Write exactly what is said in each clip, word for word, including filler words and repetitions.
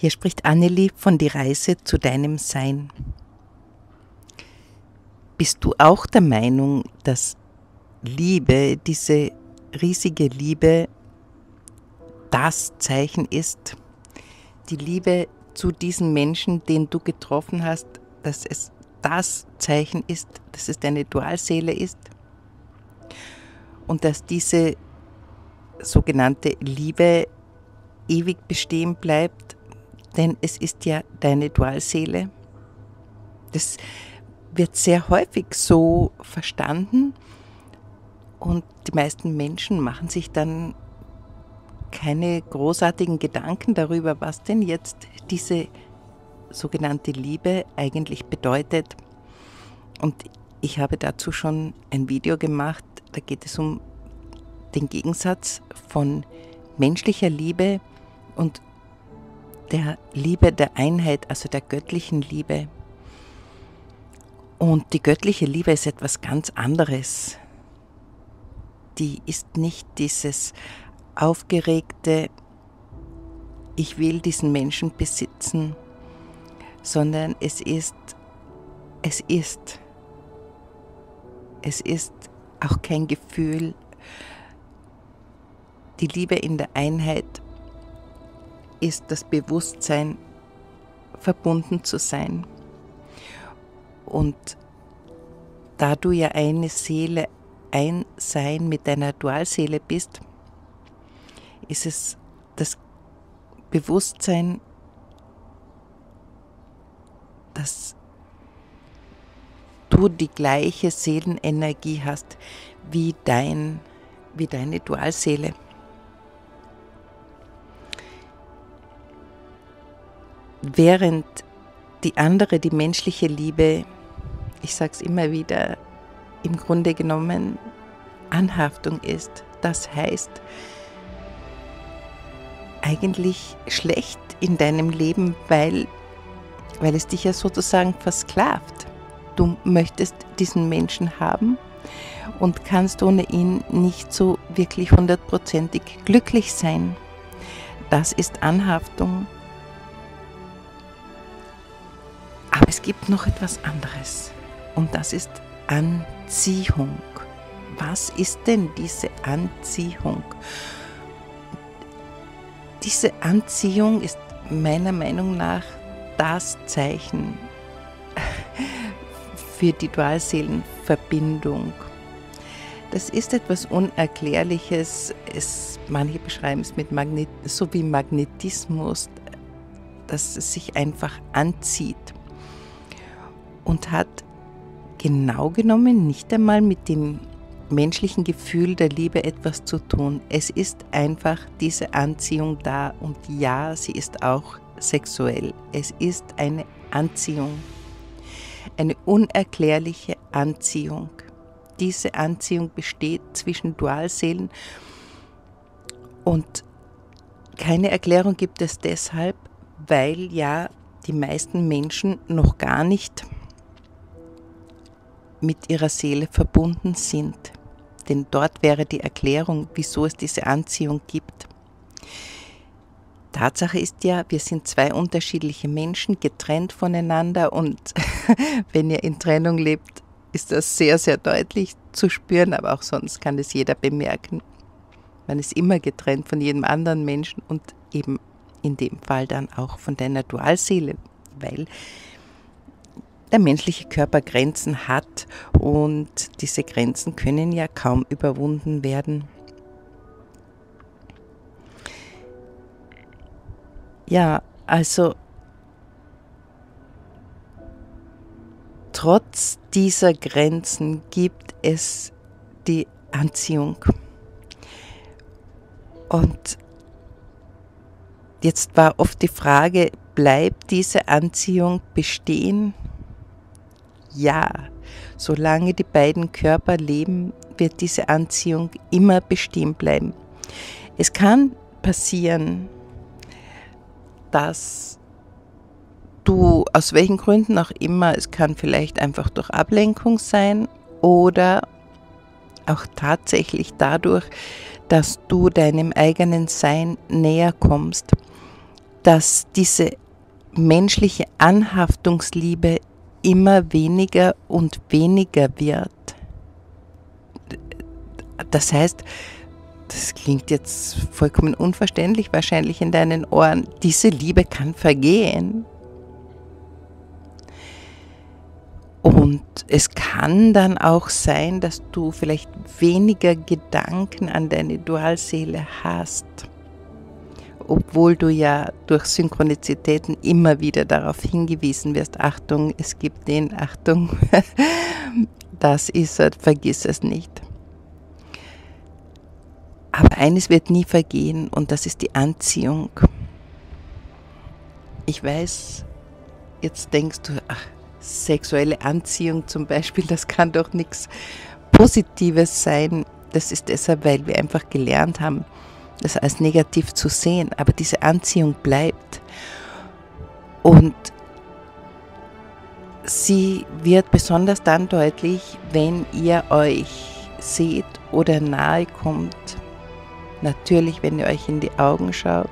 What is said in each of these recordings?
Hier spricht Anneli von Die Reise zu deinem Sein. Bist du auch der Meinung, dass Liebe, diese riesige Liebe, das Zeichen ist? Die Liebe zu diesem Menschen, den du getroffen hast, dass es das Zeichen ist, dass es deine Dualseele ist? Und dass diese sogenannte Liebe ewig bestehen bleibt, denn es ist ja deine Dualseele. Das wird sehr häufig so verstanden und die meisten Menschen machen sich dann keine großartigen Gedanken darüber, was denn jetzt diese sogenannte Liebe eigentlich bedeutet. Und ich habe dazu schon ein Video gemacht, da geht es um den Gegensatz von menschlicher Liebe und der Liebe der Einheit, also der göttlichen Liebe. Und die göttliche Liebe ist etwas ganz anderes. Die ist nicht dieses aufgeregte, ich will diesen Menschen besitzen, sondern es ist, es ist, es ist auch kein Gefühl. Die Liebe in der Einheit ist das Bewusstsein, verbunden zu sein. Und da du ja eine Seele, ein Sein mit deiner Dualseele bist, ist es das Bewusstsein, dass du die gleiche Seelenenergie hast wie, dein, wie deine Dualseele. Während die andere, die menschliche Liebe, ich sage es immer wieder, im Grunde genommen Anhaftung ist. Das heißt, eigentlich schlecht in deinem Leben, weil, weil es dich ja sozusagen versklavt. Du möchtest diesen Menschen haben und kannst ohne ihn nicht so wirklich hundertprozentig glücklich sein. Das ist Anhaftung. Aber es gibt noch etwas anderes und das ist Anziehung. Was ist denn diese Anziehung? Diese Anziehung ist meiner Meinung nach das Zeichen für die Dualseelenverbindung. Das ist etwas Unerklärliches. Es, manche beschreiben es mit Magnet, so wie Magnetismus, dass es sich einfach anzieht. Und hat genau genommen nicht einmal mit dem menschlichen Gefühl der Liebe etwas zu tun. Es ist einfach diese Anziehung da und ja, sie ist auch sexuell. Es ist eine Anziehung, eine unerklärliche Anziehung. Diese Anziehung besteht zwischen Dualseelen und keine Erklärung gibt es deshalb, weil ja die meisten Menschen noch gar nicht mit ihrer Seele verbunden sind. Denn dort wäre die Erklärung, wieso es diese Anziehung gibt. Tatsache ist ja, wir sind zwei unterschiedliche Menschen, getrennt voneinander und wenn ihr in Trennung lebt, ist das sehr, sehr deutlich zu spüren, aber auch sonst kann es jeder bemerken. Man ist immer getrennt von jedem anderen Menschen und eben in dem Fall dann auch von deiner Dualseele, weil der menschliche Körper Grenzen hat und diese Grenzen können ja kaum überwunden werden. Ja, also trotz dieser Grenzen gibt es die Anziehung. Und jetzt war oft die Frage, bleibt diese Anziehung bestehen? Ja, solange die beiden Körper leben, wird diese Anziehung immer bestehen bleiben. Es kann passieren, dass du aus welchen Gründen auch immer, es kann vielleicht einfach durch Ablenkung sein oder auch tatsächlich dadurch, dass du deinem eigenen Sein näher kommst, dass diese menschliche Anhaftungsliebe immer weniger und weniger wird. Das heißt, das klingt jetzt vollkommen unverständlich wahrscheinlich in deinen Ohren, diese Liebe kann vergehen. Und es kann dann auch sein, dass du vielleicht weniger Gedanken an deine Dualseele hast, obwohl du ja durch Synchronizitäten immer wieder darauf hingewiesen wirst, Achtung, es gibt den, Achtung, das ist es, vergiss es nicht. Aber eines wird nie vergehen und das ist die Anziehung. Ich weiß, jetzt denkst du, ach, sexuelle Anziehung zum Beispiel, das kann doch nichts Positives sein. Das ist deshalb, weil wir einfach gelernt haben, das als negativ zu sehen. Aber diese Anziehung bleibt. Und sie wird besonders dann deutlich, wenn ihr euch seht oder nahe kommt. Natürlich, wenn ihr euch in die Augen schaut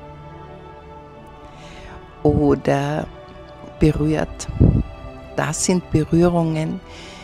oder berührt. Das sind Berührungen,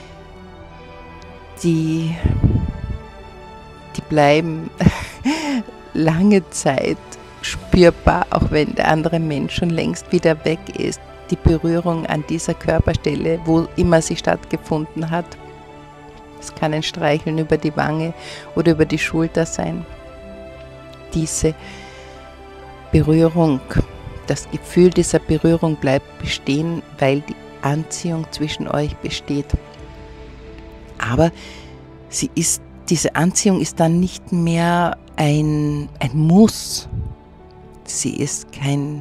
die, die bleiben lange Zeit spürbar, auch wenn der andere Mensch schon längst wieder weg ist. Die Berührung an dieser Körperstelle, wo immer sie stattgefunden hat. Es kann ein Streicheln über die Wange oder über die Schulter sein. Diese Berührung, das Gefühl dieser Berührung bleibt bestehen, weil die Anziehung zwischen euch besteht. Aber sie ist, diese Anziehung ist dann nicht mehr ein, ein Muss. Sie ist kein,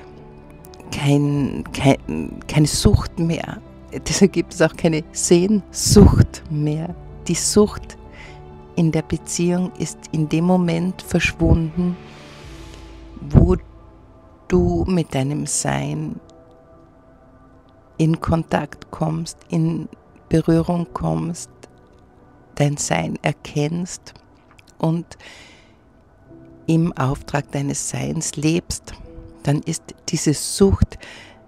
kein, kein, keine Sucht mehr. Deshalb gibt es auch keine Sehnsucht mehr. Die Sucht in der Beziehung ist in dem Moment verschwunden, wo du mit deinem Sein in Kontakt kommst, in Berührung kommst, dein Sein erkennst und im Auftrag deines Seins lebst, dann ist diese Sucht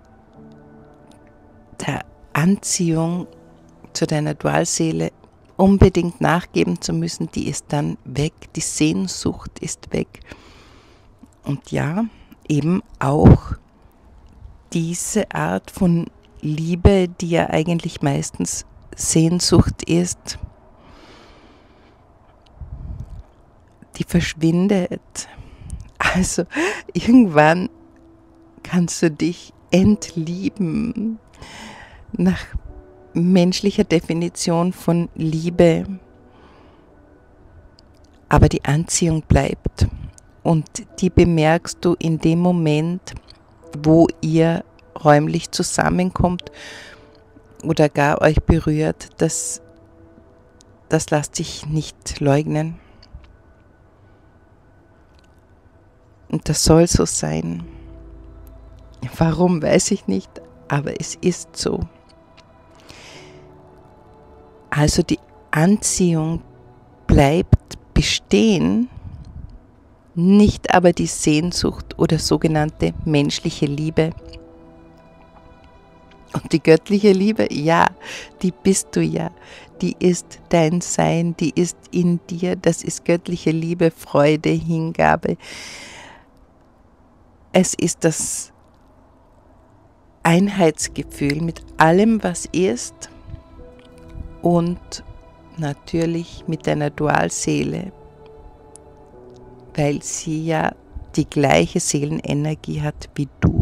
der Anziehung zu deiner Dualseele unbedingt nachgeben zu müssen, die ist dann weg, die Sehnsucht ist weg. Und ja, eben auch diese Art von Liebe, die ja eigentlich meistens Sehnsucht ist, die verschwindet. Also irgendwann kannst du dich entlieben nach menschlicher Definition von Liebe, aber die Anziehung bleibt und die bemerkst du in dem Moment, wo ihr räumlich zusammenkommt oder gar euch berührt. Das, das lässt sich nicht leugnen. Und das soll so sein. Warum, weiß ich nicht, aber es ist so. Also die Anziehung bleibt bestehen, nicht aber die Sehnsucht oder sogenannte menschliche Liebe. Und die göttliche Liebe, ja, die bist du ja, die ist dein Sein, die ist in dir, das ist göttliche Liebe, Freude, Hingabe. Es ist das Einheitsgefühl mit allem, was ist und natürlich mit deiner Dualseele, weil sie ja die gleiche Seelenenergie hat wie du.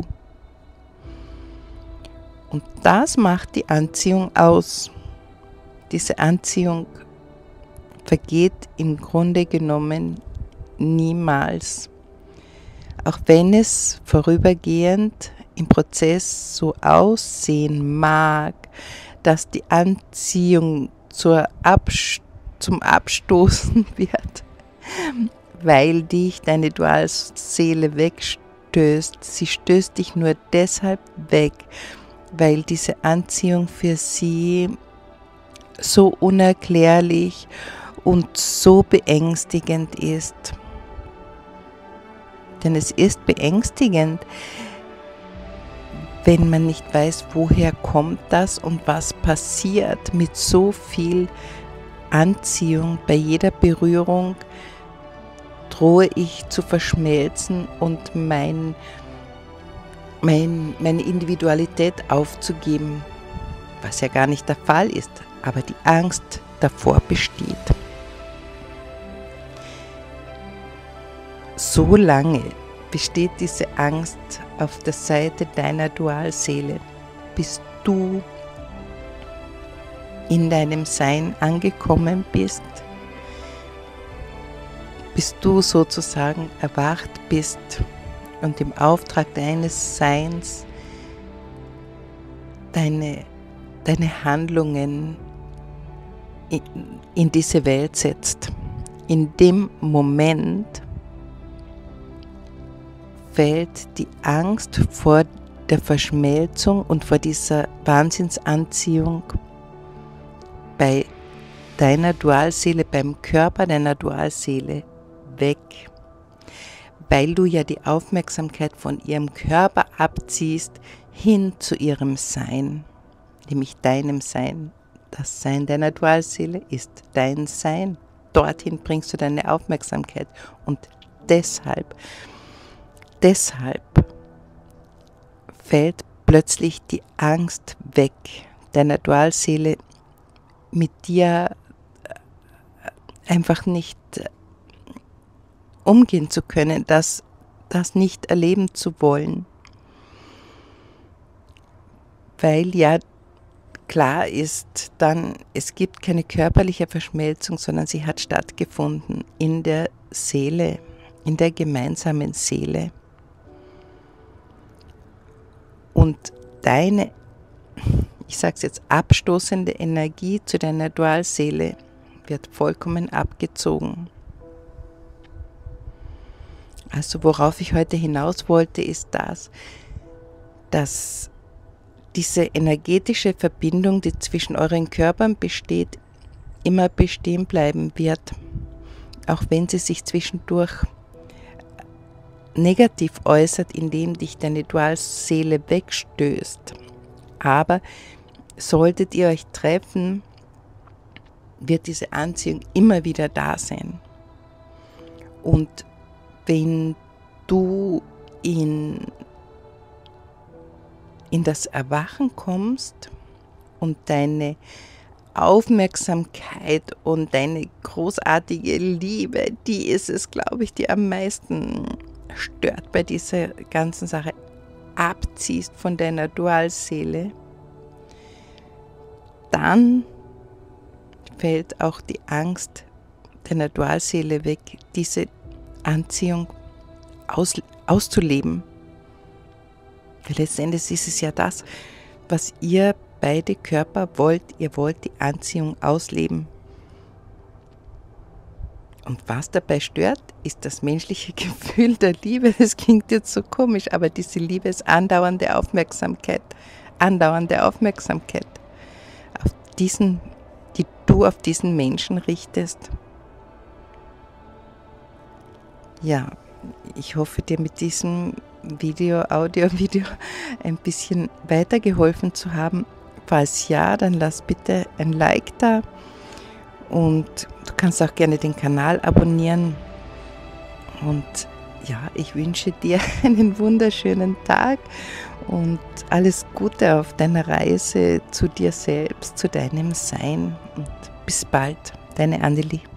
Und das macht die Anziehung aus. Diese Anziehung vergeht im Grunde genommen niemals. Auch wenn es vorübergehend im Prozess so aussehen mag, dass die Anziehung zur Abst- zum Abstoßen wird, weil dich deine Dualseele wegstößt. Sie stößt dich nur deshalb weg, weil diese Anziehung für sie so unerklärlich und so beängstigend ist. Denn es ist beängstigend, wenn man nicht weiß, woher kommt das und was passiert mit so viel Anziehung. Bei jeder Berührung drohe ich zu verschmelzen und mein, mein, meine Individualität aufzugeben, was ja gar nicht der Fall ist, aber die Angst davor besteht. So lange besteht diese Angst auf der Seite deiner Dualseele, bis du in deinem Sein angekommen bist, bis du sozusagen erwacht bist und im Auftrag deines Seins deine, deine Handlungen in, in diese Welt setzt. In dem Moment fällt die Angst vor der Verschmelzung und vor dieser Wahnsinnsanziehung bei deiner Dualseele, beim Körper deiner Dualseele weg, weil du ja die Aufmerksamkeit von ihrem Körper abziehst hin zu ihrem Sein, nämlich deinem Sein. Das Sein deiner Dualseele ist dein Sein. Dorthin bringst du deine Aufmerksamkeit und deshalb Deshalb fällt plötzlich die Angst weg, deiner Dualseele mit dir einfach nicht umgehen zu können, das, das nicht erleben zu wollen. Weil ja klar ist dann, es gibt keine körperliche Verschmelzung, sondern sie hat stattgefunden in der Seele, in der gemeinsamen Seele. Und deine, ich sage es jetzt, abstoßende Energie zu deiner Dualseele wird vollkommen abgezogen. Also worauf ich heute hinaus wollte, ist das, dass diese energetische Verbindung, die zwischen euren Körpern besteht, immer bestehen bleiben wird, auch wenn sie sich zwischendurch negativ äußert, indem dich deine Dualseele wegstößt. Aber solltet ihr euch treffen, wird diese Anziehung immer wieder da sein. Und wenn du in, in das Erwachen kommst und deine Aufmerksamkeit und deine großartige Liebe, die ist es, glaube ich, die am meisten stört bei dieser ganzen Sache, abziehst von deiner Dualseele, dann fällt auch die Angst deiner Dualseele weg, diese Anziehung aus, auszuleben. Weil letztendlich ist es ja das, was ihr beide Körper wollt. Ihr wollt die Anziehung ausleben. Und was dabei stört, ist das menschliche Gefühl der Liebe. Das klingt jetzt so komisch, aber diese Liebe ist andauernde Aufmerksamkeit. Andauernde Aufmerksamkeit, auf diesen, die du auf diesen Menschen richtest. Ja, ich hoffe, dir mit diesem Video, Audio-Video ein bisschen weitergeholfen zu haben. Falls ja, dann lass bitte ein Like da. Und du kannst auch gerne den Kanal abonnieren. Und ja, ich wünsche dir einen wunderschönen Tag und alles Gute auf deiner Reise zu dir selbst, zu deinem Sein. Und bis bald, deine Anneli.